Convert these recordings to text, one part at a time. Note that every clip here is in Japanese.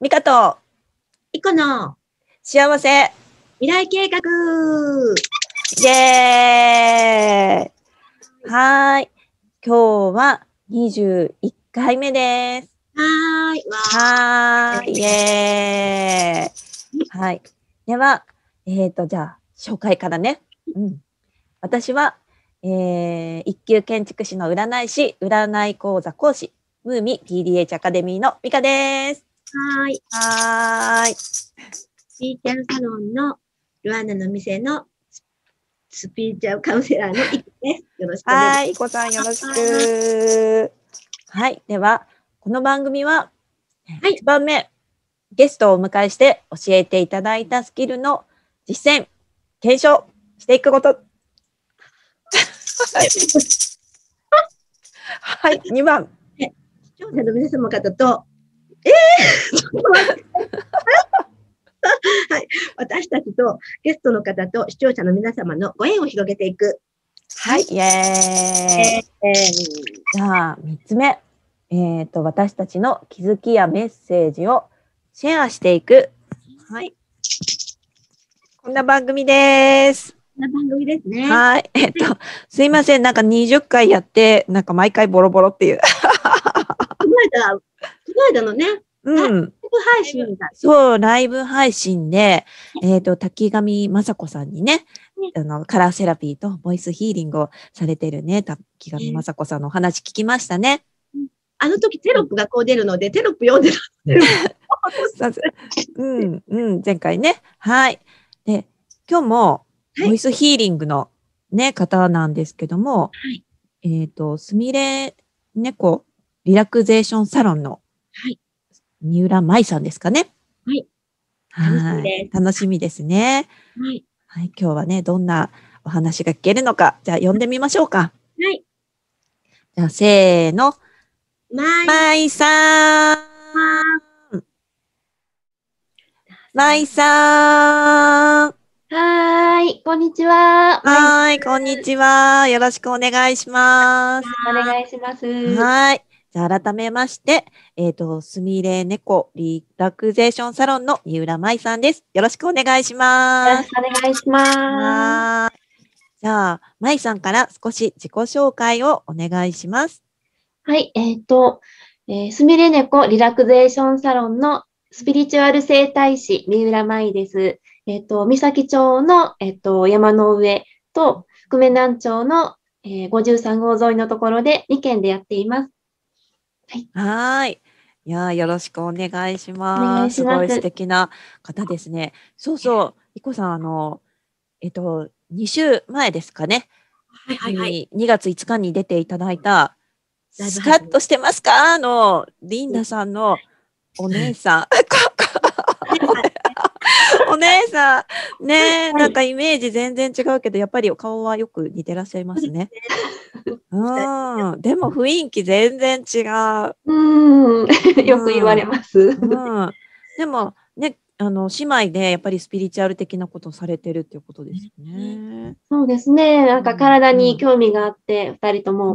ミカとイコの幸せ未来計画。 イエーイ。はーい。今日は21回目です。 はーい。 はーい。イエーイ。はい。では、じゃあ、紹介からね。私は、一級建築士の占い師、占い講座講師、ムーミ PDH アカデミーのミカです。 はーい。 はーい。 スピリチュアルサロンのルアンナの店のスピリチュアルカウンセラーのイコです。よろしくお願いします。 はい、イコさんよろしく。はい、では、この番組は、1番目、ゲストをお迎えして教えていただいたスキルの実践、検証していくこと。はい、2番。 視聴者の皆様方と、ちょっと待って。はい、私たちとゲストの方と視聴者の皆様のご縁を広げていく。 はい、イエーイ。じゃあ、3つ目。私たちの気づきやメッセージをシェアしていく。はい。こんな番組です。 こんな番組ですね。 はい。すいません。なんか20回やって、なんか毎回ボロボロっていう。 この間のね、ライブ配信だ。 そう、ライブ配信で、滝上雅子さんにね、カラーセラピーとボイスヒーリングをされてるね、滝上雅子さんのお話聞きましたね。 あの時テロップがこう出るので、テロップ読んでる。前回ね。はい。で、今日も、ボイスヒーリングのね、方なんですけども、すみれ猫リラクゼーションサロンの、三浦舞さんですかね。 はい。 楽しみですね。 はい。 はい。今日はね、どんなお話が聞けるのか、じゃあ呼んでみましょうか。 はい。 じゃあ、せーの。舞さん。舞さん。 はーい、こんにちは。 はい、こんにちは。よろしくお願いします。 お願いします。 はい。じゃあ、改めまして、すみれ猫リラクゼーションサロンの三浦舞さんです。よろしくお願いします。 よろしくお願いします。 じゃあ、舞さんから少し自己紹介をお願いします。 はい、すみれ猫リラクゼーションサロンのスピリチュアル整体師、三浦舞です。三崎町の、山の上と、久米南町の、53号沿いのところで2軒でやっています。 はい。いや、よろしくお願いします。すごい素敵な方ですね。そうそう、いこさん、2週前ですかね。2月5日に出ていただいた、スカッとしてますかリンダさんのお姉さん。お姉さん。ね、なんかイメージ全然違うけど、やっぱりお顔はよく似てらっしゃいますね。でも雰囲気全然違う。 よく言われます。 でもね、姉妹でやっぱりスピリチュアル的なことをされてるっていうことですよね。 そうですね。なんか体に興味があって、2人とも。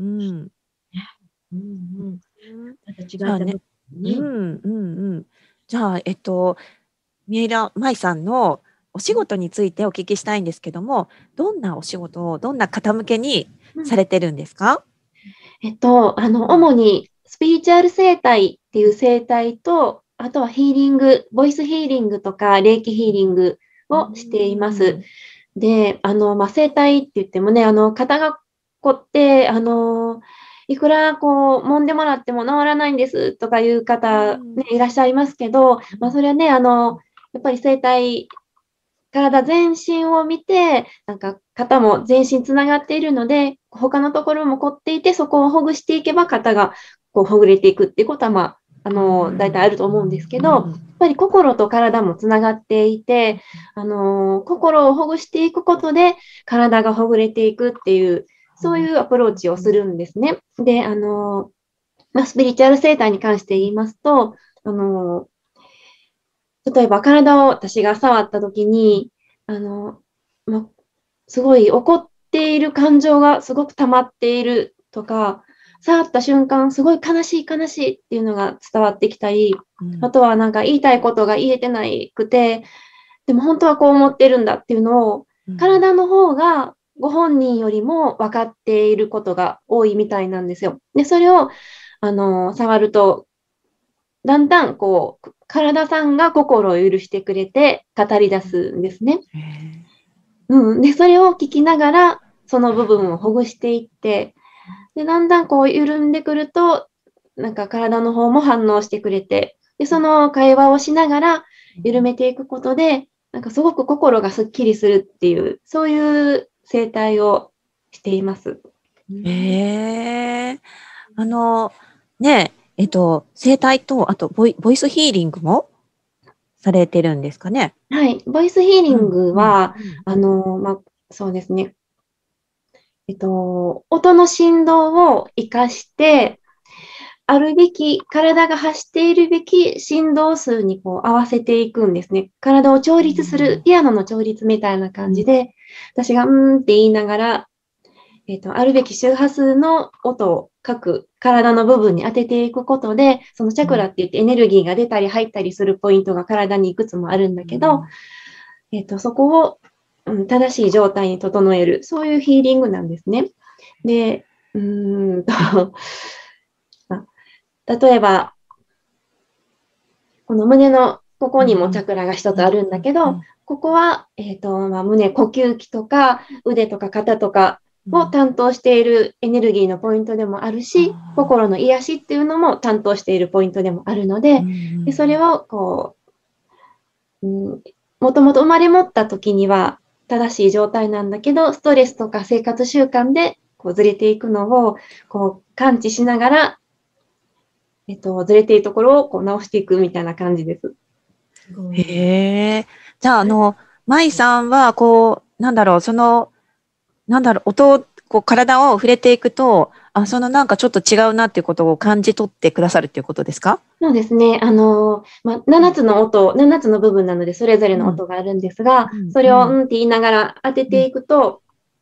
じゃあね。じゃあ、三浦舞さんのお仕事についてお聞きしたいんですけども、どんなお仕事をどんな方向けにされてるんですか？ 主にスピリチュアル生態っていう生態と、あとはヒーリング、ボイスヒーリングとか、霊気ヒーリングをしています。で、生態って言ってもね、肩が凝って、いくら揉んでもらっても治らないんですとかいう方、ね、いらっしゃいますけど、それはね、やっぱり生態、体全身を見て、なんか肩も全身つながっているので、他のところも凝っていて、そこをほぐしていけば肩がほぐれていくっていうことは、大体あると思うんですけど、やっぱり心と体もつながっていて、心をほぐしていくことで体がほぐれていくっていう、そういうアプローチをするんですね。で、スピリチュアル生態に関して言いますと、例えば体を私が触ったときに、すごい怒っている感情がすごく溜まっているとか、 触った瞬間、すごい悲しい悲しいっていうのが伝わってきたり、あとはなんか言いたいことが言えてないくて、でも本当はこう思ってるんだっていうのを、体の方がご本人よりも分かっていることが多いみたいなんですよ。で、それを、触ると、だんだんこう、体さんが心を許してくれて語り出すんですね。で、それを聞きながら、その部分をほぐしていって、で、だんだんこう緩んでくると、なんか体の方も反応してくれて、で、その会話をしながら緩めていくことで、なんかすごく心がすっきりするっていう、そういう整体をしています。 ねえ、整体と、あとボイスヒーリングもされてるんですかね。 はい。ボイスヒーリングは、そうですね。音の振動を活かして、あるべき、体が発しているべき振動数にこう合わせていくんですね。体を調律する、ピアノの調律みたいな感じで、私がって言いながら、あるべき周波数の音を各体の部分に当てていくことで、そのチャクラって言ってエネルギーが出たり入ったりするポイントが体にいくつもあるんだけど、そこを、正しい状態に整える、そういうヒーリングなんですね。で、例えば、この胸のここにもチャクラが一つあるんだけど、ここは、胸、呼吸器とか腕とか肩とかを担当しているエネルギーのポイントでもあるし、心の癒しっていうのも担当しているポイントでもあるので、でそれをこう、もともと生まれ持った時には正しい状態なんだけど、ストレスとか生活習慣でこうずれていくのをこう感知しながら、ずれているところをこう直していくみたいな感じです。 へえ。じゃあ、舞さんは、こう、音を、こう、体を触れていくと、なんかちょっと違うなっていうことを感じ取ってくださるっていうことですか？ そうですね。7つの音、7つの部分なので、それぞれの音があるんですが、それをって言いながら当てていくと、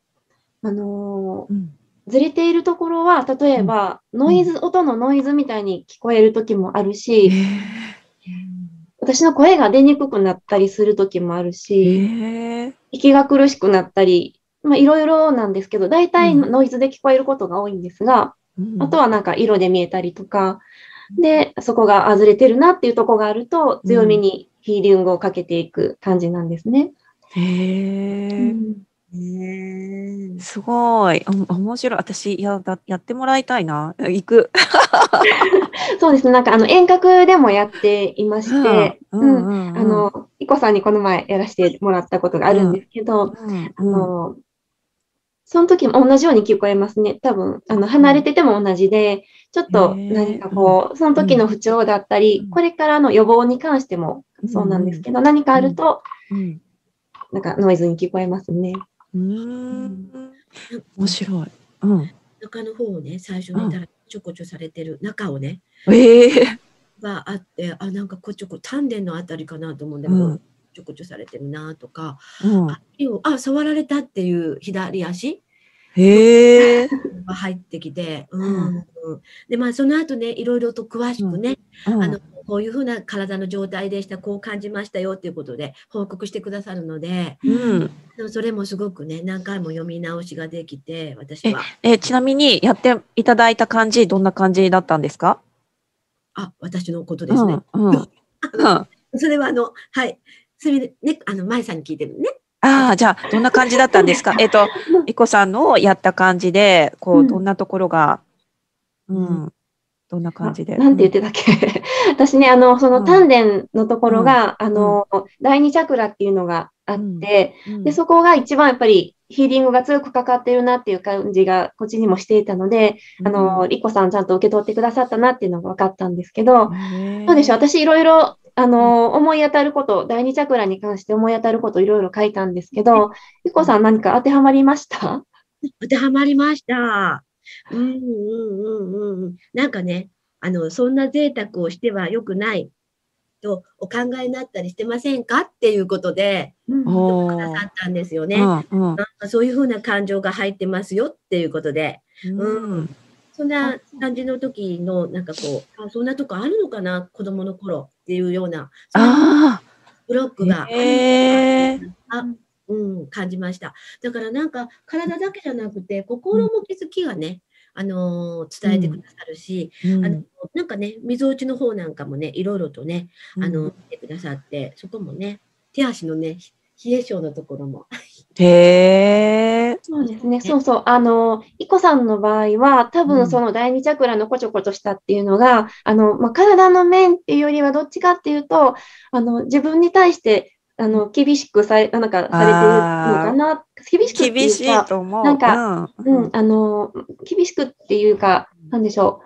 ずれているところは、例えば、音のノイズみたいに聞こえるときもあるし、私の声が出にくくなったりするときもあるし、息が苦しくなったり、いろいろなんですけど、大体ノイズで聞こえることが多いんですが、あとはなんか色で見えたりとか、で、そこがずれてるなっていうところがあると、強めにヒーリングをかけていく感じなんですね。 すごい。面白い。私、やってもらいたいな。行く。 そうですね。なんか、遠隔でもやっていまして、いこさんにこの前やらせてもらったことがあるんですけど、その時も同じように聞こえますね。多分、離れてても同じで、ちょっと何かこう、その時の不調だったり、これからの予防に関してもそうなんですけど、何かあると、なんかノイズに聞こえますね。 面白い。 中の方をね、最初にちょこちょされてる中をね、があって、なんかこちょこ、丹田のあたりかなと思うんだけど、ちょこちょされてるなとか、触られたっていう左足が入ってきて、で、その後ね、いろいろと詳しくね、こういうふうな体の状態でした、こう感じましたよっていうことで報告してくださるので、それもすごくね、何回も読み直しができて、私は。 ちなみに、やっていただいた感じ、どんな感じだったんですか？ 私のことですね。それははい。それでね、舞さんに聞いてるね。 じゃあ、どんな感じだったんですか？いこさんのやった感じで、こう、どんなところが、どんな感じで。 なんて言ってたっけ私ね、その丹田のところが、第二チャクラっていうのがあって、で、そこが一番やっぱりヒーリングが強くかかってるなっていう感じが、こっちにもしていたので、いこさんちゃんと受け取ってくださったなっていうのが分かったんですけど、どうでしょう、私いろいろ、思い当たること、第二チャクラに関して思い当たることいろいろ書いたんですけど、いこさん何か当てはまりました？ 当てはまりました。なんかね、そんな贅沢をしては良くないとお考えになったりしてませんかっていうことで、くださったんですよね。そういうふうな感情が入ってますよっていうことで。 そんな感じの時の、なんかこう、そんなとこあるのかな、子供の頃っていうような、そんなブロックがあるのかな、感じました。だからなんか、体だけじゃなくて、心も気づきがね、伝えてくださるし、なんかね、みぞおちの方なんかもね、いろいろとね、見てくださって、そこもね、手足のね、冷え性のところも。 へー。 そうですね。そうそう。いこさんの場合は、多分その第二チャクラのこちょこちょしたっていうのが、体の面っていうよりはどっちかっていうと、自分に対して、厳しくされてるのかな。厳しくっていうか、なんか、厳しくっていうか、なんでしょう。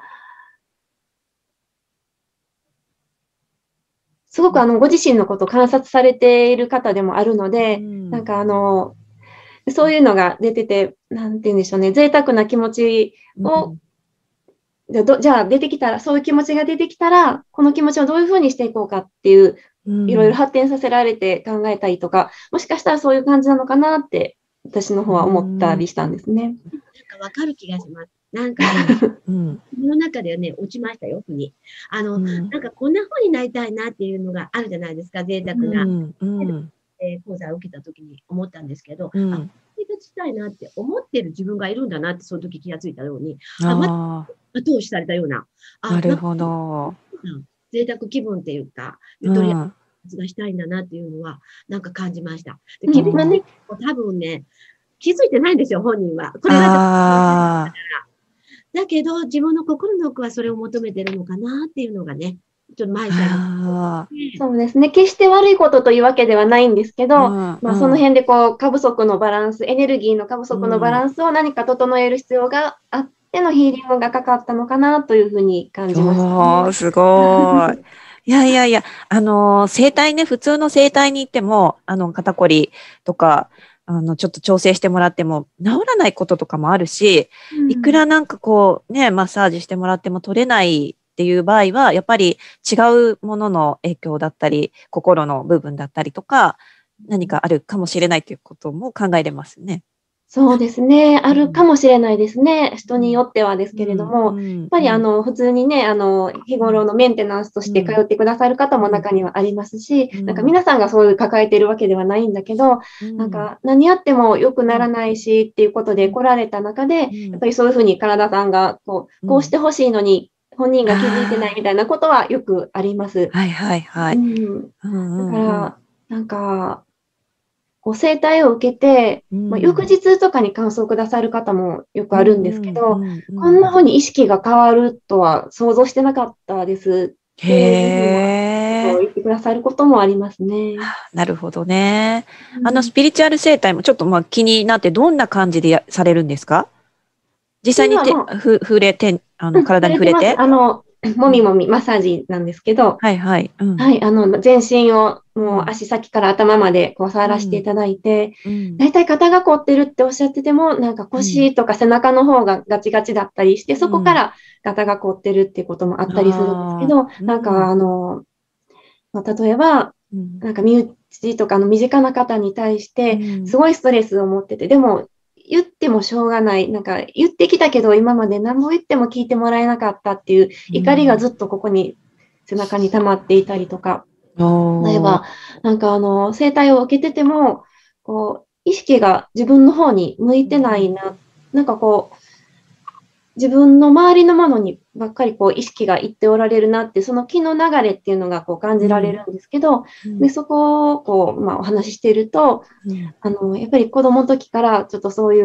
すごくご自身のことを観察されている方でもあるので、なんかそういうのが出てて、なんて言うんでしょうね、贅沢な気持ちを、じゃあ出てきたら、そういう気持ちが出てきたら、この気持ちをどういうふうにしていこうかっていう、いろいろ発展させられて考えたりとか、もしかしたらそういう感じなのかなって、私の方は思ったりしたんですね。 なんかわかる気がします。なんかね、自分の中ではね、落ちましたよ、ふに。なんかこんな風になりたいなっていうのがあるじゃないですか、贅沢な。講座を受けた時に思ったんですけど、生活したいなって思ってる自分がいるんだなって、その時気がついたように、後押しされたような。 なるほど。 贅沢気分っていうか、ゆとりがしたいんだなっていうのは、なんか感じました。で、多分ね、気づいてないんですよ、本人は。これがだけど、自分の心の奥はそれを求めてるのかなっていうのがね、ちょっと前からそうですね。決して悪いことというわけではないんですけど、その辺で過不足のバランス、エネルギーの過不足のバランスを何か整える必要があってのヒーリングがかかったのかなというふうに感じました、 ね。すごい。いやいやいや、整体ね、普通の整体に行っても、肩こりとか、ちょっと調整してもらっても治らないこととかもあるし、いくらなんかこうね、マッサージしてもらっても取れないっていう場合は、やっぱり違うものの影響だったり、心の部分だったりとか、何かあるかもしれないということも考えれますね。 そうですね。あるかもしれないですね。人によってはですけれども、やっぱり普通にね、日頃のメンテナンスとして通ってくださる方も中にはありますし、なんか皆さんがそういう抱えているわけではないんだけど、なんか何やっても良くならないしっていうことで来られた中で、やっぱりそういうふうに体さんがこうしてほしいのに、本人が気づいてないみたいなことはよくあります。 はいはいはい。 だから、なんか、整体を受けて、翌日とかに感想をくださる方もよくあるんですけど、こんな風に意識が変わるとは想像してなかったですって言ってくださることもありますね。 なるほどね。スピリチュアル整体もちょっと気になって、どんな感じでされるんですか？実際に触れて、体に触れて。 もみもみ、マッサージなんですけど、 はいはい。 はい、全身をもう足先から頭まで触らせていただいて、だいたい肩が凝ってるっておっしゃってても、なんか腰とか背中の方がガチガチだったりして、そこから肩が凝ってるっていうこともあったりするんですけど、なんか例えば、なんか身内とかの身近な方に対して、すごいストレスを持ってて、でも、言ってもしょうがない。なんか言ってきたけど今まで何も言っても聞いてもらえなかったっていう怒りがずっとここに背中に溜まっていたりとか。例えば、なんか整体を受けてても、意識が自分の方に向いてないな。なんか自分の周りのものにばっかり意識がいっておられるなって、その気の流れっていうのが感じられるんですけど、でそこをお話ししていると、やっぱり子供の時からちょっとそういう、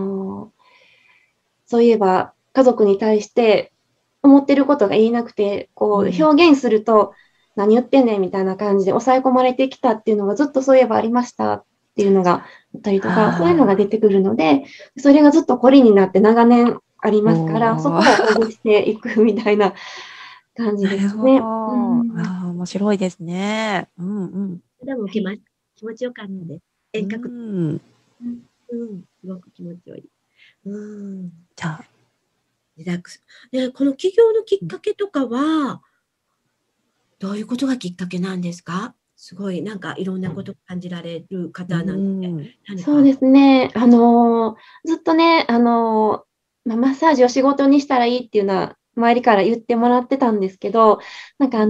そういえば家族に対して思ってることが言えなくて、表現すると何言ってんねんみたいな感じで抑え込まれてきたっていうのがずっとそういえばありましたっていうのがあったりとか、そういうのが出てくるので、それがずっとこりになって長年ありますから、そこをほぐしていくみたいな感じですね。 面白いですね。 でも気持ちよかったので、遠隔。すごく気持ちよい。 じゃあ、 リラックス。で、この起業のきっかけとかは、どういうことがきっかけなんですか？すごい、なんかいろんなことを感じられる方なので。 そうですね。ずっとね、 マッサージを仕事にしたらいいっていうのは、周りから言ってもらってたんですけど、なんか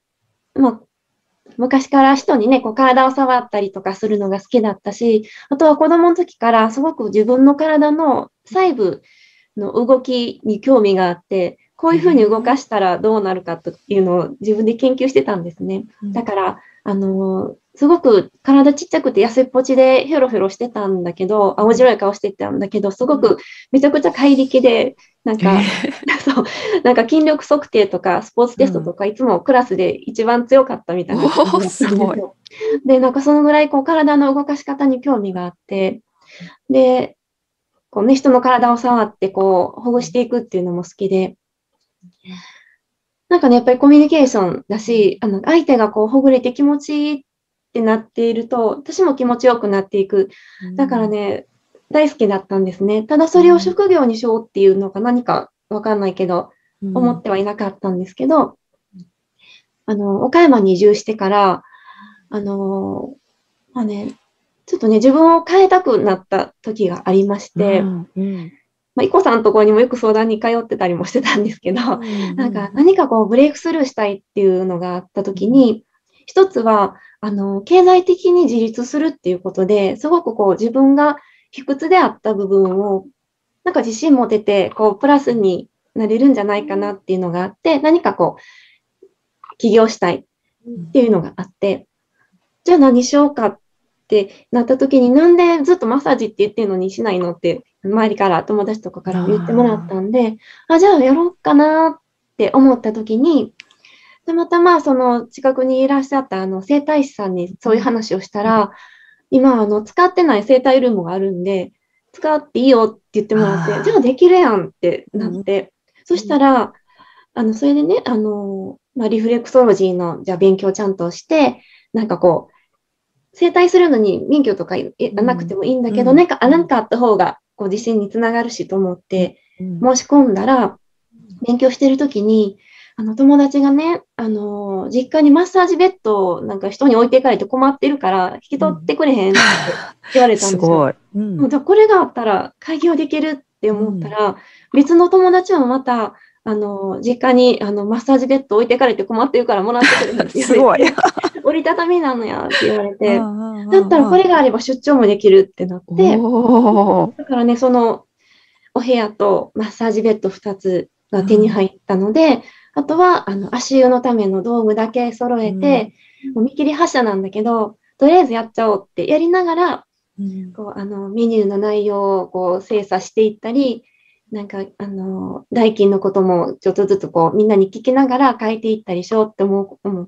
昔から人にね、こう体を触ったりとかするのが好きだったし、あとは子供の時からすごく自分の体の細部の動きに興味があって、こういうふうに動かしたらどうなるかというのを自分で研究してたんですね。だから、すごく体ちっちゃくて痩せっぽちでヘロヘロしてたんだけど、青白い顔してたんだけど、すごくめちゃくちゃ怪力で、なんか、そう、なんか筋力測定とかスポーツテストとか、いつもクラスで一番強かったみたいな。 すごい。 で、なんかそのぐらいこう体の動かし方に興味があって、で、こうね、人の体を触ってこう、ほぐしていくっていうのも好きで、なんかね、やっぱりコミュニケーションだし、相手がこう、ほぐれて気持ちいいってなっていると、私も気持ちよくなっていく。だからね、大好きだったんですね。ただそれを職業にしようっていうのが何かわかんないけど、思ってはいなかったんですけど、岡山に移住してから、まあね、ちょっとね、自分を変えたくなった時がありまして、いこさんのところにもよく相談に通ってたりもしてたんですけど、なんか何かこうブレイクスルーしたいっていうのがあった時に、一つは、経済的に自立するっていうことで、すごくこう自分が卑屈であった部分を、なんか自信持てて、こうプラスになれるんじゃないかなっていうのがあって、何かこう、起業したいっていうのがあって、じゃあ何しようかってなった時に、なんでずっとマッサージって言ってるのにしないのって、周りから友達とかからも言ってもらったんで、じゃあやろうかなって思った時に、たまたまその近くにいらっしゃった整体師さんにそういう話をしたら、今使ってない整体ルームがあるんで、使っていいよって言ってもらって、じゃあできるやんってなって、そしたら、それでね、リフレクソロジーのじゃあ勉強ちゃんとして、なんかこう、整体するのに免許とかなくてもいいんだけど、なんかあった方がこう自信につながるしと思って申し込んだら、勉強してるときに、友達がね、実家にマッサージベッドをなんか人に置いていかれて困ってるから引き取ってくれへんって言われたんですよ。これがあったら開業できるって思ったら、別の友達もまた、実家にマッサージベッド置いていかれて困ってるからもらってくれへんって言われて、折りたたみなのやって言われて、だったらこれがあれば出張もできるってなって、だからね、そのお部屋とマッサージベッド2つが手に入ったので、あとは足湯のための道具だけ揃えて、もう見切り発車なんだけど、とりあえずやっちゃおうってやりながら、こうメニューの内容をこう精査していったり、なんか代金のこともちょっとずつこうみんなに聞きながら変えていったりしようって思って、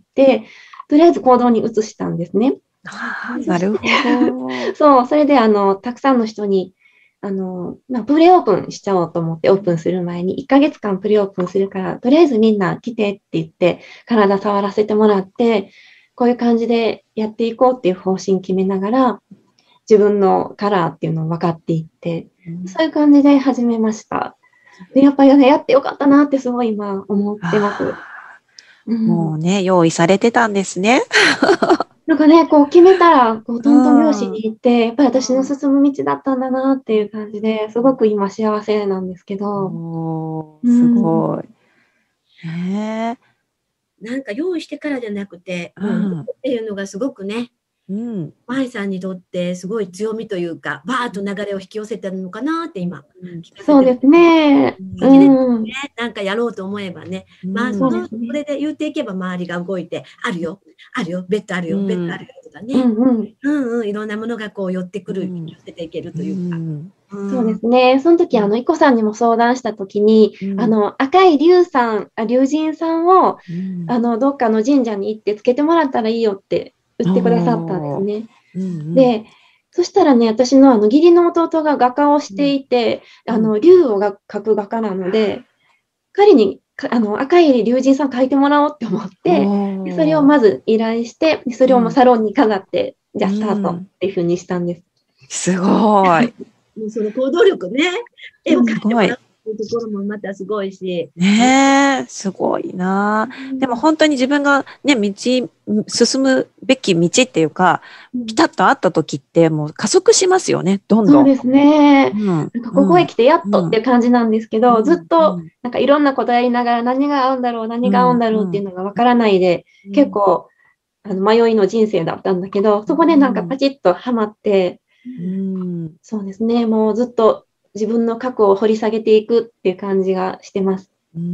とりあえず行動に移したんですね。 なるほど。 そう、それでたくさんの人にプレオープンしちゃおうと思ってオープンする前に1ヶ月間プレオープンするから、とりあえずみんな来てって言って体触らせてもらって、こういう感じでやっていこうっていう方針決めながら、自分のカラーっていうのを分かっていって、そういう感じで始めました。でやっぱりね、やってよかったなってすごい今思ってます。 もうね、用意されてたんですね。 なんかね、こう決めたら、こうトントン拍子に行って、やっぱり私の進む道だったんだなっていう感じで、すごく今幸せなんですけど。 すごい。 なんか用意してからじゃなくて、っていうのがすごくね、舞さんにとってすごい強みというか、バーッと流れを引き寄せてるのかなって今、 そうですね。 なんかやろうと思えばね、それで言っていけば周りが動いて、あるよ、ベッドあるよ、ベッドあるよとかね、いろんなものがこう寄ってくる、寄せていけるというか。 そうですね。その時、いこさんにも相談した時に、赤い龍神さんを、どっかの神社に行ってつけてもらったらいいよって言ってくださったんですね。で、そしたらね、私の義理の弟が画家をしていて、龍を描く画家なので、彼に赤い龍神さん描いてもらおうって思って、それをまず依頼して、それをサロンに飾って、じゃあスタートっていう風にしたんです。 すごい。 その行動力ね、絵を描いてもらういうところもまたすごいし。 ねえ、すごいな。でも本当に自分がね、進むべき道っていうか、ピタッと会った時ってもう加速しますよね、どんどん。 そうですね。なんかここへ来てやっとっていう感じなんですけど、ずっとなんかいろんなことやりながら何が合うんだろう、何が合うんだろうっていうのがわからないで、結構迷いの人生だったんだけど、そこでなんかパチッとハマって、そうですね、もうずっと自分の過去を掘り下げていくっていう感じがしてます。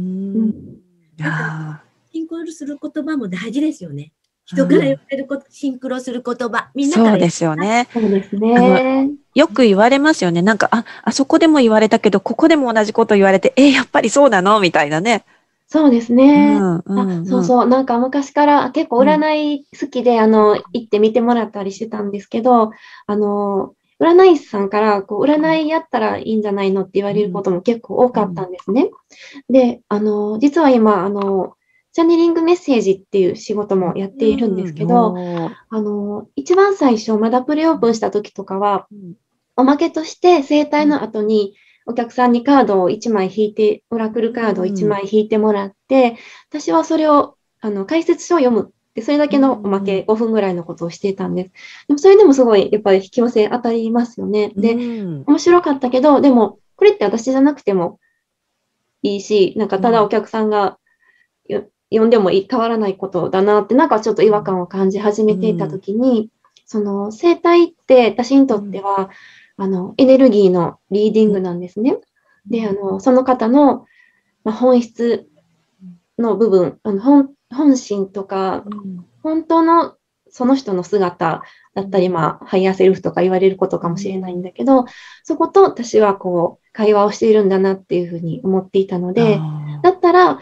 シンクロする言葉も大事ですよね。人から言われること、シンクロする言葉、みんなからそうですよね。 そうですね。 よく言われますよね。なんか、あそこでも言われたけど、ここでも同じこと言われて、やっぱりそうなのみたいなね。 そうですね。そうそう。なんか昔から結構占い好きで、行ってみてもらったりしてたんですけど、占い師さんから、占いやったらいいんじゃないのって言われることも結構多かったんですね。で、実は今、チャネリングメッセージっていう仕事もやっているんですけど、一番最初、まだプレオープンした時とかは、おまけとして生体の後にお客さんにカードを1枚引いて、オラクルカードを1枚引いてもらって、私はそれを、解説書を読むって、それだけのおまけ5分ぐらいのことをしていたんです。でもそれでもすごい、やっぱり引き寄せ当たりますよね。で、面白かったけど、でも、これって私じゃなくてもいいし、なんかただお客さんが読んでも変わらないことだなって、なんかちょっと違和感を感じ始めていたときに、その生体って私にとっては、エネルギーのリーディングなんですね。で、その方の、本質の部分、本心とか、本当のその人の姿だったり、ハイヤーセルフとか言われることかもしれないんだけど、そこと私は会話をしているんだなっていうふうに思っていたので、だったら、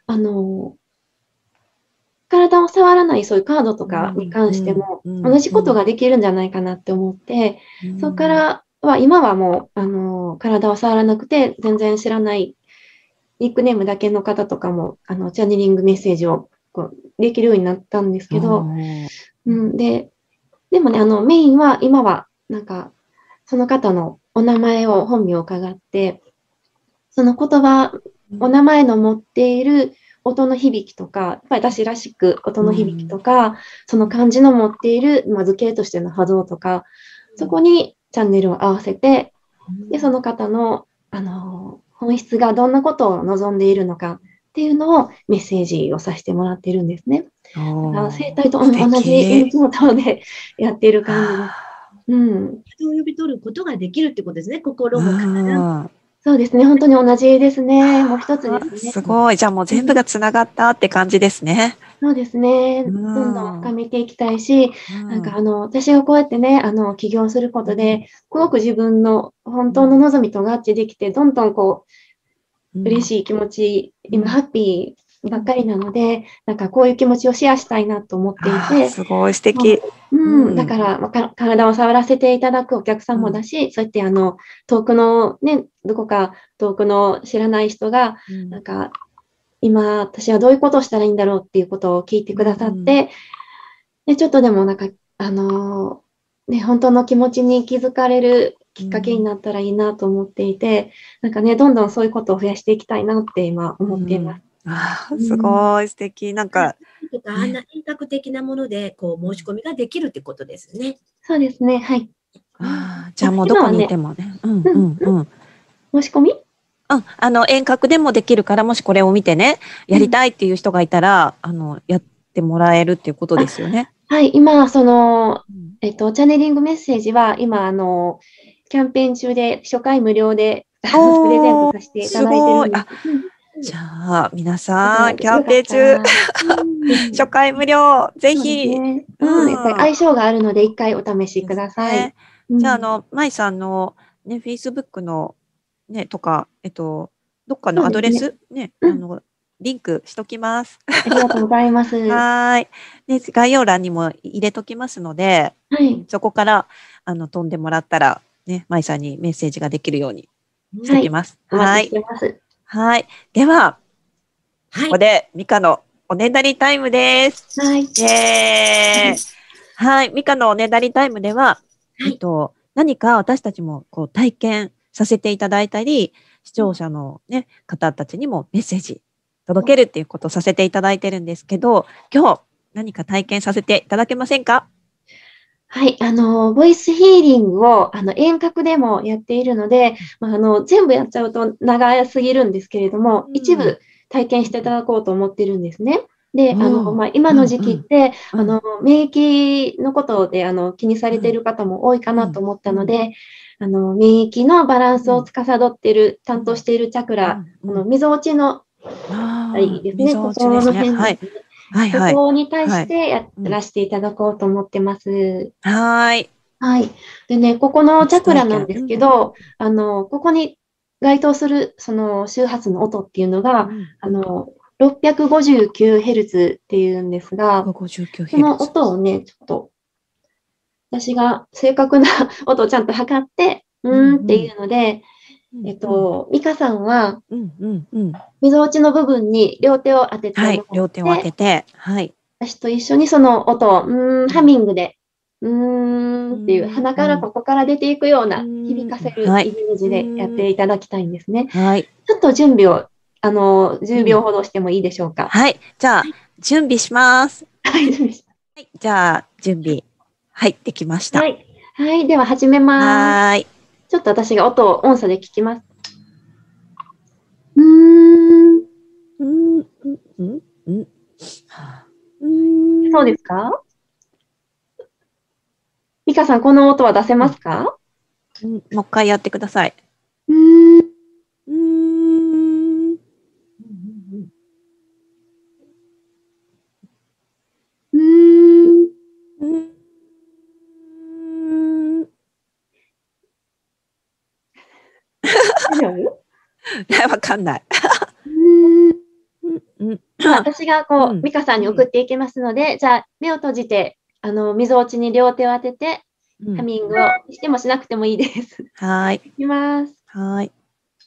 体を触らないそういうカードとかに関しても、同じことができるんじゃないかなって思って、そこからは、今はもう、体を触らなくて、全然知らないニックネームだけの方とかも、チャネリングメッセージをできるようになったんですけど、でもね、メインは、今は、なんか、その方のお名前を、本名を伺って、その言葉、お名前の持っている音の響きとか、やっぱり私らしく音の響きとか、その漢字の持っている、図形としての波動とか、そこにチャンネルを合わせて、で、その方の、本質がどんなことを望んでいるのかっていうのをメッセージをさせてもらってるんですね。生体と同じ延長等でやっている感じです。 人を呼び取ることができるってことですね、心も体も。 そうですね。本当に同じですね。もう一つですね。 すごい。じゃあもう全部がつながったって感じですね。 そうですね。どんどん深めていきたいし、なんか私がこうやってね、起業することで、すごく自分の本当の望みと合致できて、どんどん嬉しい気持ち、今ハッピーばっかりなので、なんかこういう気持ちをシェアしたいなと思っていて。 すごい素敵。 だから、体を触らせていただくお客さんもだし、そうやって遠くのね、どこか遠くの知らない人が、なんか、今、私はどういうことをしたらいいんだろうっていうことを聞いてくださって、で、ちょっとでもなんか、ね、本当の気持ちに気づかれるきっかけになったらいいなと思っていて、なんかね、どんどんそういうことを増やしていきたいなって今思っています。 すごい素敵。なんか、 あんな遠隔的なもので、申し込みができるってことですね。 そうですね、はい。 じゃあもうどこにいてもね。 申し込み遠隔でもできるから、もしこれを見てね、やりたいっていう人がいたら、やってもらえるっていうことですよね。 はい、今、チャネリングメッセージは、今、キャンペーン中で、初回無料で、プレゼントさせていただいてるんです。 じゃあ、皆さん、キャンペーン中、初回無料、ぜひ。 やっぱり相性があるので、一回お試しください。 じゃあ、舞さんの、ね、Facebook の、ね、とか、どっかのアドレス、ね、リンクしときます。 ありがとうございます。 はい。で、概要欄にも入れときますので、そこから、飛んでもらったら、ね、舞さんにメッセージができるようにしておきます。 はい。お待ちしてます。 はい。では、ここで、ミカのおねだりタイムです。 はい。 はい。ミカのおねだりタイムでは、何か私たちも体験させていただいたり、 視聴者の、ね、方たちにもメッセージ届けるっていうことをさせていただいてるんですけど、今日何か体験させていただけませんか？ はい、ボイスヒーリングを、遠隔でもやっているので、全部やっちゃうと長すぎるんですけれども、一部体験していただこうと思ってるんですね。で、今の時期って、免疫のことで、気にされている方も多いかなと思ったので、免疫のバランスを司っている、担当しているチャクラ、みぞおちのあたりですね、ここの辺ですね。そこに対してやらせていただこうと思ってます。 はい。 はい。でね、ここのチャクラなんですけど、ここに該当するその周波数の音っていうのが、659Hz っていうんですが、その音をね、ちょっと、私が正確な音をちゃんと測って、っていうので、ミカさんは、みぞおちの部分に両手を当てて、 はい、両手を当てて、はい。 私と一緒にその音を、ハミングで、っていう鼻からここから出ていくような響かせるイメージでやっていただきたいんですね。 はい。 ちょっと準備を、10秒ほどしてもいいでしょうか。 はい。じゃあ、準備します。 はい、準備します。 はい。じゃあ、準備。はい、できました。 はい。はい。では、始めます。 はい。 ちょっと私が音を音差で聞きます。そうですか？ミカさん、この音は出せますか？ もう一回やってください。わかんない。 私がこう、ミカさんに送っていきますので、じゃあ、目を閉じて、みぞおちに両手を当てて、ハミングをしてもしなくてもいいです。 はい。 いきます。 はい。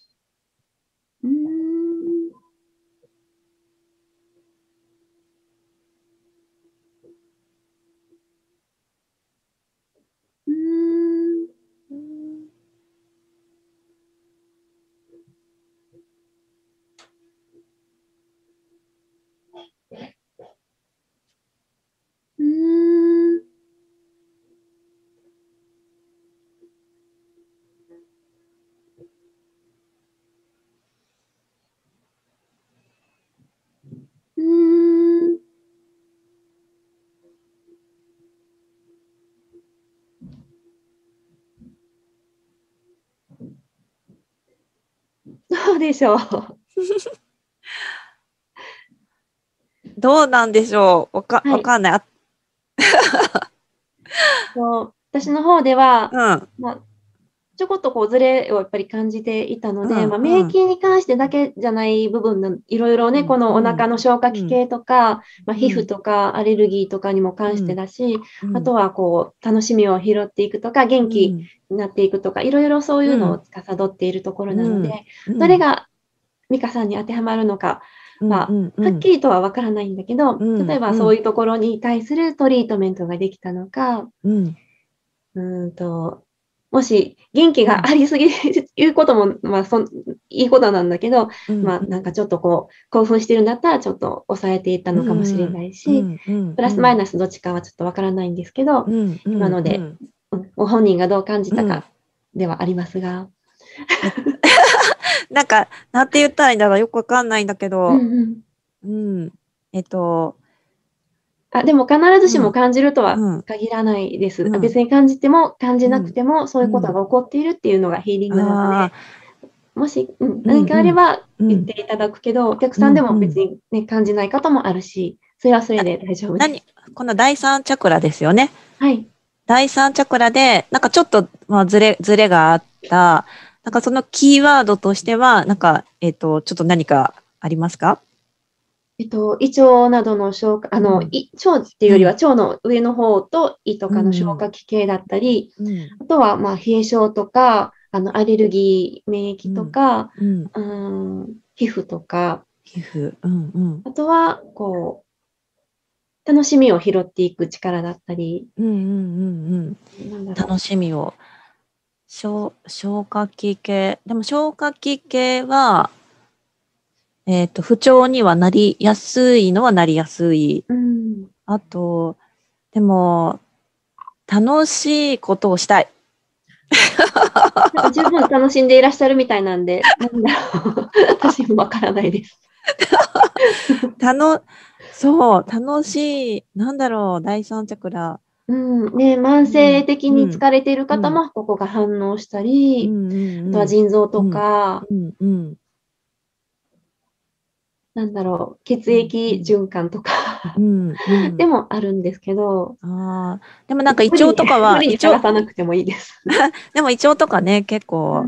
どうでしょう。 どうなんでしょう。わかんない。 私の方では、ちょこっとこうずれをやっぱり感じていたので、免疫に関してだけじゃない部分いろいろね、このお腹の消化器系とか、皮膚とかアレルギーとかにも関してだし、あとはこう楽しみを拾っていくとか、元気になっていくとか、いろいろそういうのを司っているところなので、どれがミカさんに当てはまるのかは、はっきりとはわからないんだけど、例えばそういうところに対するトリートメントができたのか、もし元気がありすぎる、いうことも、いいことなんだけど、なんかちょっとこう、興奮してるんだったら、ちょっと抑えていったのかもしれないし、プラスマイナスどっちかはちょっとわからないんですけど、今ので、ご本人がどう感じたかではありますが。 なんか、なんて言ったらいいんだろう、よくわかんないんだけど、 でも必ずしも感じるとは限らないです。別に感じても感じなくても、そういうことが起こっているっていうのがヒーリングなので、もし、何かあれば言っていただくけど、お客さんでも別にね、感じないこともあるし、それはそれで大丈夫です。 この第3チャクラですよね。 はい。 第3チャクラで、なんかちょっと、ずれがあった、なんかそのキーワードとしては、なんか、ちょっと何かありますか？ 胃腸などの消化、腸っていうよりは腸の上の方と胃とかの消化器系だったり、あとは冷え性とか、アレルギー、免疫とか、皮膚とか、あとは、こう、楽しみを拾っていく力だったり。 楽しみを。 消化器系。でも消化器系は、不調にはなりやすいのはなりやすい。あと、でも、楽しいことをしたい。 なんか十分楽しんでいらっしゃるみたいなんで、なんだろう。私もわからないです。 そう、楽しい。なんだろう、第三チャクラ。 ね、慢性的に疲れている方もここが反応したり、あとは腎臓とか、なんだろう、血液循環とかでもあるんですけど。 でもなんか胃腸とかは、 無理に探さなくてもいいです。 でも胃腸とかね、結構、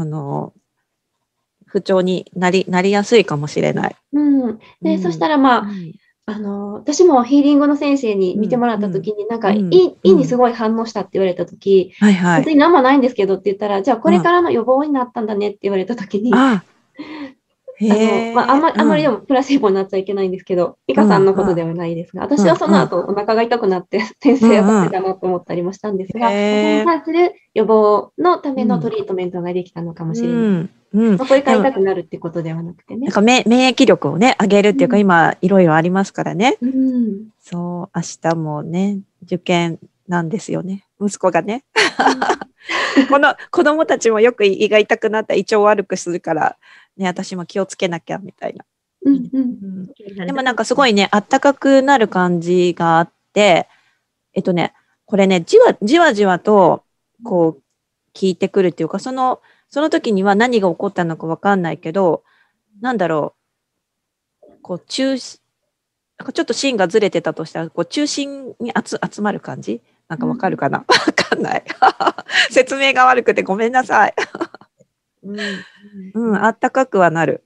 不調になりやすいかもしれない。 で、そしたら私もヒーリングの先生に見てもらったときに、なんか、胃にすごい反応したって言われたとき、別に何もないんですけどって言ったら、じゃあこれからの予防になったんだねって言われたときに、あんまりでもプラシーボになっちゃいけないんですけど、イカさんのことではないですが、私はその後お腹が痛くなって先生やってたなと思ったりもしたんですが、それに関する予防のためのトリートメントができたのかもしれない。これから痛くなるってことではなくてね。 なんか免疫力をね、上げるっていうか、今いろいろありますからね。そう、明日もね、受験なんですよね。息子がね。この子供たちもよく胃が痛くなったら胃腸を悪くするから、ね、私も気をつけなきゃみたいな。でもなんかすごいね、あったかくなる感じがあって、これね、じわじわと、こう、効いてくるっていうか、その時には何が起こったのかわかんないけど、なんだろう、こう、なんかちょっと芯がずれてたとしたら、こう、中心に集まる感じなんかわかるかな、わかんない。説明が悪くてごめんなさい。あったかくはなる。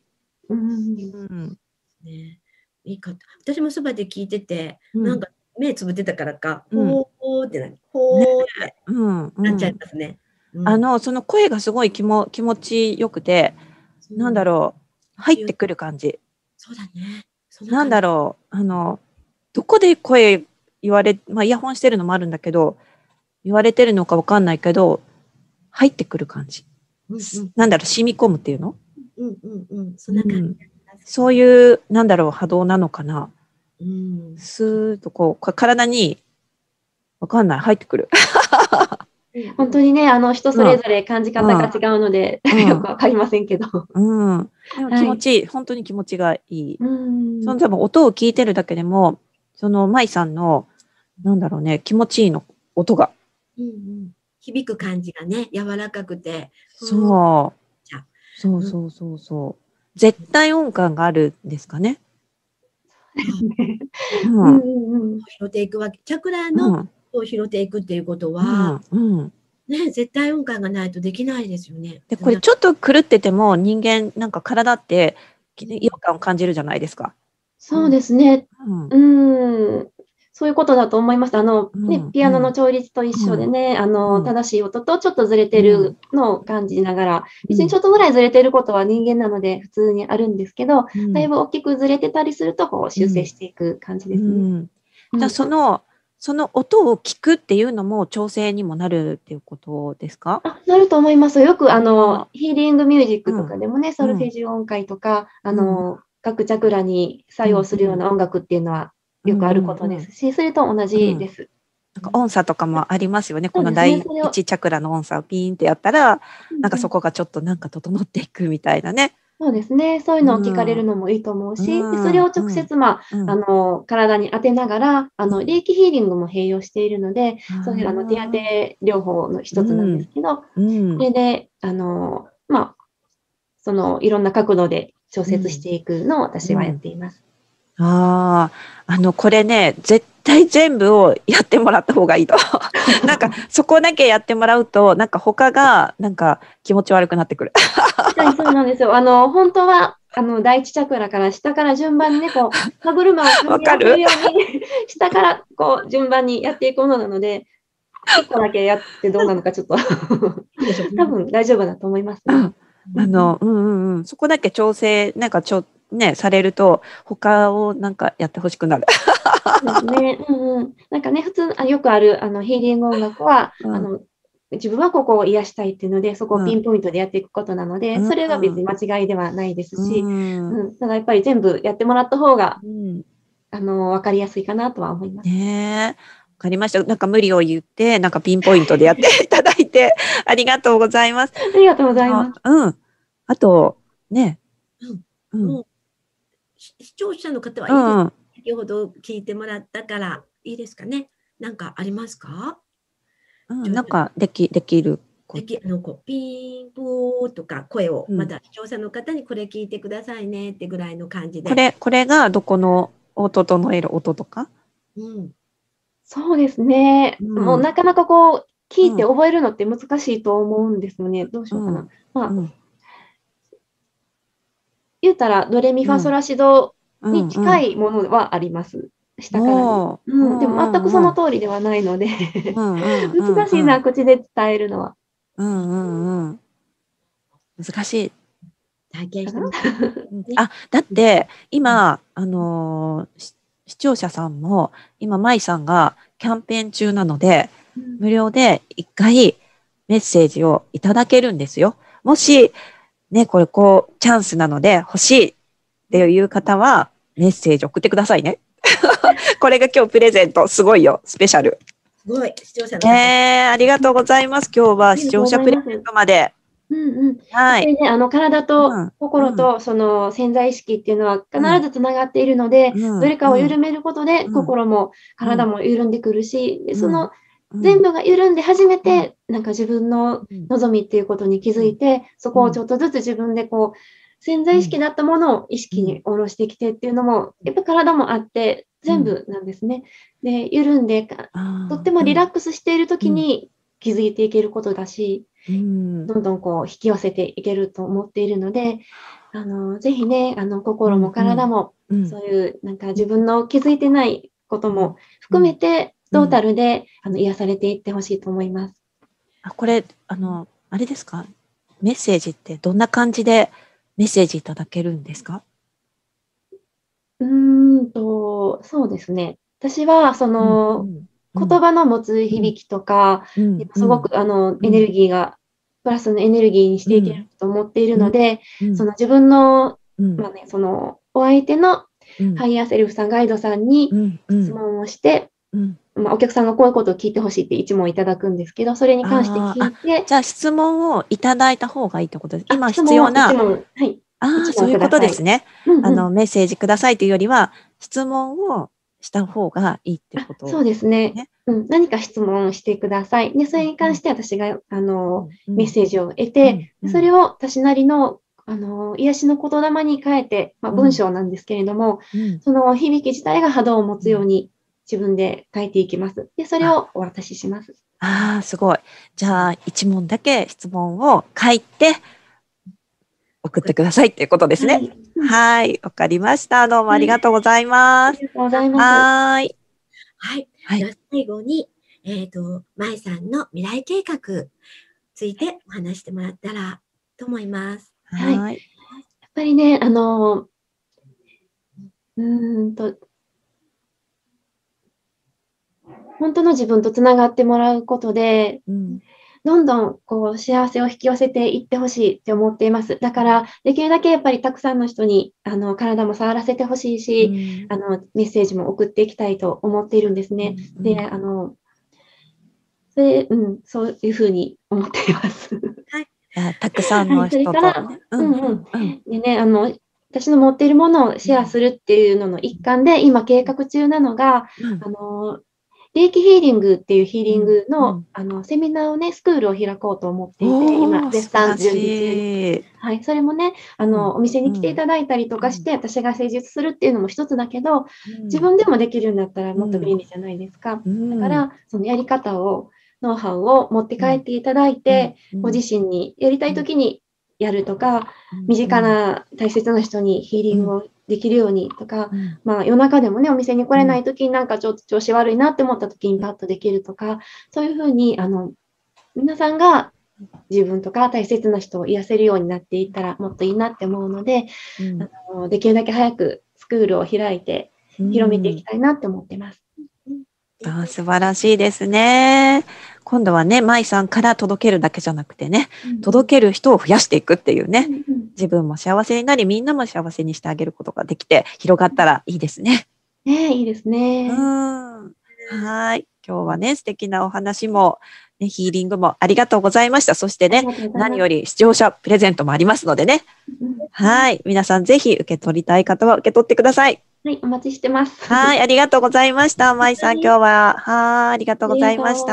いいか。私もそばで聞いてて、なんか目つぶってたからか、ほーってなる。ほーってなっちゃいますね。 その声がすごい気持ちよくて、なんだろう、入ってくる感じ。 そうだね。 なんだろう、どこで声言われ、イヤホンしてるのもあるんだけど、言われてるのかわかんないけど、入ってくる感じ。なんだろう、染み込むっていうの？ そんな感じ。 そういう、なんだろう、波動なのかな。スーッとこう、体に、わかんない、入ってくる。 本当にね、人それぞれ感じ方が違うので、よくわかりませんけど。 でも気持ちいい、本当に気持ちがいい。その多分音を聞いてるだけでも、その舞さんの、なんだろうね、気持ちいいの、音が。 響く感じがね、柔らかくて。 そう。絶対音感があるんですかね。 拾っていくわけ。チャクラのを拾っていくっていうことは、ね、絶対音感がないとできないですよね。 で、これちょっと狂ってても人間、なんか体って違和感を感じるじゃないですか。 そうですね。そういうことだと思います。ピアノの調律と一緒でね、正しい音とちょっとずれてるのを感じながら、別にちょっとぐらいずれてることは人間なので普通にあるんですけど、だいぶ大きくずれてたりすると、こう修正していく感じですね。 じゃあその音を聞くっていうのも調整にもなるっていうことですか？ なると思います。よくヒーリングミュージックとかでもね、ソルフェジオ音階とか、各チャクラに作用するような音楽っていうのはよくあることですし、それと同じです。 なんか音差とかもありますよね。この第一チャクラの音差をピーンってやったら、なんかそこがちょっとなんか整っていくみたいなね。 そうですね。そういうのを聞かれるのもいいと思うし、それを直接、体に当てながら、霊気ヒーリングも併用しているので、そういう手当て療法の一つなんですけど、それで、いろんな角度で調節していくのを私はやっています。 これね、絶対全部をやってもらった方がいいと。なんか、そこだけやってもらうと、なんか他が、なんか気持ち悪くなってくる。 はい、そうなんですよ。本当は、第一チャクラから下から順番にね、こう、歯車を噛み合わせるように、下からこう、順番にやっていくものなので、1個だけやってどうなのかちょっと、多分大丈夫だと思います、ね。 そこだけ調整、なんかされると、他をなんかやってほしくなる。 そうですね。なんかね、普通、よくある、ヒーリング音楽は、 自分はここを癒したいっていうので、そこをピンポイントでやっていくことなので、それが別に間違いではないですし、ただやっぱり全部やってもらった方が、わかりやすいかなとは思います。 ねえ。わかりました。なんか無理を言って、なんかピンポイントでやっていただいて、ありがとうございます。 ありがとうございます。 あと、ね。 視聴者の方はいいですか？先ほど聞いてもらったからいいですかね。なんかありますか？ なんかできる。 こうピンポーとか声をまた視聴者の方にこれ聞いてくださいねってぐらいの感じで。 これがどこのを整える音とか？ そうですね。もうなかなかこう聞いて覚えるのって難しいと思うんですよね。どうしようかな。まあ、言うたらドレミファソラシドに近いものはあります。下からに。でも全くその通りではないので難しいな、口で伝えるのは。 難しい。 体験してます。 だって今視聴者さんも今舞さんがキャンペーン中なので、無料で1回メッセージをいただけるんですよ。もしね、これチャンスなので欲しいっていう方はメッセージ送ってくださいね。これが今日プレゼント、すごいよ、スペシャル。 すごい、視聴者の方。 ありがとうございます。今日は視聴者プレゼントまで。 はい。体と心とその潜在意識っていうのは必ずつながっているので、どれかを緩めることで心も体も緩んでくるし、その全部が緩んで初めて、なんか自分の望みっていうことに気づいて、そこをちょっとずつ自分で潜在意識だったものを意識に下ろしてきてっていうのも、やっぱ体もあって、全部なんですね。で、緩んで、とってもリラックスしている時に気づいていけることだし、どんどん引き寄せていけると思っているので、ぜひね、心も体も、そういうなんか自分の気づいてないことも含めて、トータルで癒されていってほしいと思います。 これ、あれですか？メッセージってどんな感じでメッセージいただけるんですか？ そうですね。私は、言葉の持つ響きとか、すごくエネルギーが、プラスのエネルギーにしていけると思っているので、自分の、お相手のハイヤーセルフさん、ガイドさんに質問をして、お客さんがこういうことを聞いてほしいって一問いただくんですけど、それに関して聞いて。 じゃあ質問をいただいた方がいいってことです。今必要な。そういうことですね。メッセージくださいというよりは、質問をした方がいいってこと、 そうですね。何か質問してください。で、それに関して私が、メッセージを得て、それを私なりの、癒しの言霊に変えて、文章なんですけれども、その響き自体が波動を持つように自分で書いていきます。で、それをお渡しします。 すごい。じゃあ、一問だけ質問を書いて、送ってくださいっていうことですね。はい。わかりました。どうもありがとうございます。 ありがとうございます。 はい。最後に、舞さんの未来計画ついてお話してもらったらと思います。 はい。やっぱりね、本当の自分とつながってもらうことで、どんどん幸せを引き寄せていってほしいって思っています。だから、できるだけやっぱりたくさんの人に体も触らせてほしいし、メッセージも送っていきたいと思っているんですね。で、そういうふうに思っています。 たくさんの人と。 それから、でね、私の持っているものをシェアするっていうのの一環で、今計画中なのが、霊気ヒーリングっていうヒーリングの、セミナーをね、スクールを開こうと思っていて、今、絶賛準備中。はい。それもね、お店に来ていただいたりとかして、私が施術するっていうのも一つだけど、自分でもできるんだったらもっと便利じゃないですか。だから、そのやり方を、ノウハウを持って帰っていただいて、ご自身にやりたいときにやるとか、身近な大切な人にヒーリングをできるようにとか、夜中でもね、お店に来れないときになんかちょっと調子悪いなって思ったときにパッとできるとか、そういうふうに、皆さんが自分とか大切な人を癒せるようになっていったらもっといいなって思うので、できるだけ早くスクールを開いて広めていきたいなって思ってます。 素晴らしいですね。 今度はね、舞さんから届けるだけじゃなくてね、届ける人を増やしていくっていうね、自分も幸せになり、みんなも幸せにしてあげることができて、広がったらいいですね。 いいですね。 はい。今日はね、素敵なお話も、ね、ヒーリングもありがとうございました。そしてね、何より視聴者プレゼントもありますのでね。はい。皆さんぜひ受け取りたい方は受け取ってください。 はい、お待ちしてます。 はい、ありがとうございました。舞さん、今日は。はい、ありがとうございました。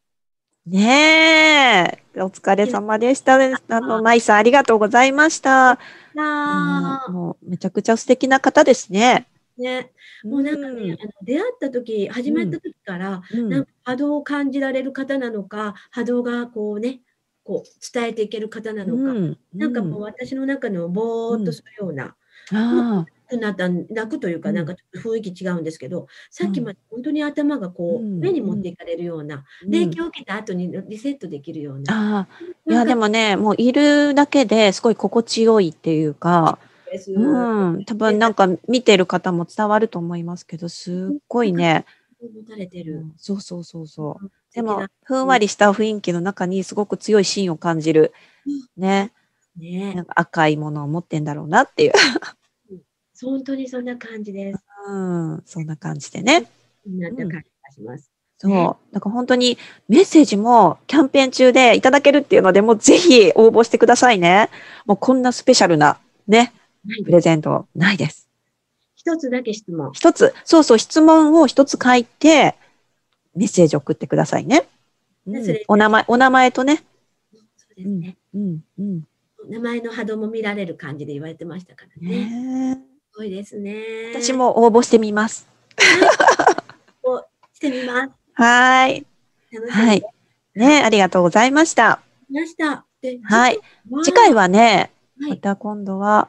ねえ、お疲れ様でした。舞さん、ありがとうございました。もう、めちゃくちゃ素敵な方ですね。 ね、もうなんかね、出会った時、始めた時から、なんか波動を感じられる方なのか、波動がこうね、こう伝えていける方なのか、なんかもう私の中のぼーっとするような、泣くというか、なんかちょっと雰囲気違うんですけど、さっきまで本当に頭がこう、目に持っていかれるような、霊気を受けた後にリセットできるような。 いや、でもね、もういるだけですごい心地よいっていうか、多分なんか見てる方も伝わると思いますけど、すっごいね。そうそうそうそう。でも、ふんわりした雰囲気の中にすごく強い芯を感じる。ね。なんか赤いものを持ってんだろうなっていう。 本当にそんな感じです。 そんな感じでね。 なった感じがします。 そう。だから本当にメッセージもキャンペーン中でいただけるっていうので、もうぜひ応募してくださいね。もうこんなスペシャルなね、プレゼントないです。 一つだけ質問。 一つ。そうそう、質問を一つ書いて、メッセージ送ってくださいね。お名前とね。 そうですね。名前の波動も見られる感じで言われてましたからね。すごいですね。 私も応募してみます。 してみます。 はい。はい。ね、ありがとうございました。はい。次回はね、また今度は、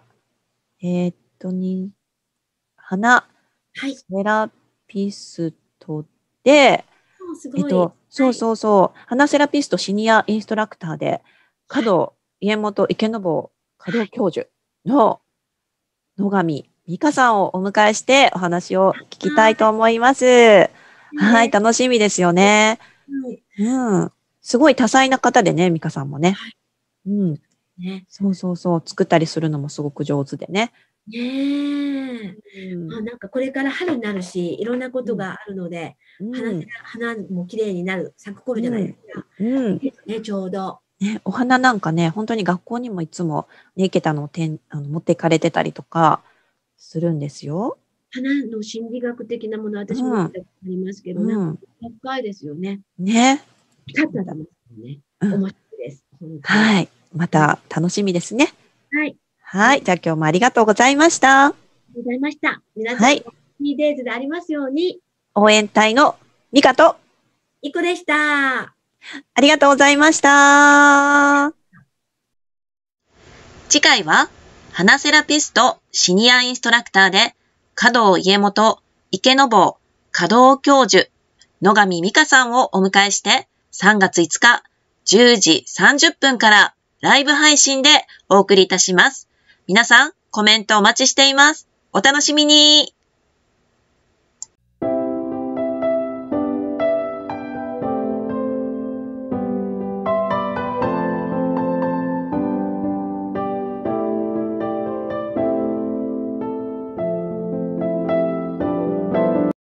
花セラピストで、そうそうそう、花セラピストシニアインストラクターで、家元池坊華道教授の野上美香さんをお迎えしてお話を聞きたいと思います。はい、楽しみですよね。すごい多彩な方でね、美香さんもね。そうそうそう、作ったりするのもすごく上手でね。 なんかこれから春になるし、いろんなことがあるので、花も綺麗になる、咲く頃じゃないですか。ね、ちょうど。 ね、お花なんかね、本当に学校にもいつも池田の持っていかれてたりとかするんですよ。 花の心理学的なもの、私もありますけど、なんか深いですよね。 ね。 面白いです。 はい。また楽しみですね。 はい。 はい。じゃあ今日もありがとうございました。 ありがとうございました。皆さん、いいデイズでありますように。 応援隊のミカとイコでした。 ありがとうございました。次回は、花セラピストシニアインストラクターで、華道家元池坊華道教授野上美香さんをお迎えして、3月5日10時30分からライブ配信でお送りいたします。皆さん、コメントお待ちしています。お楽しみに。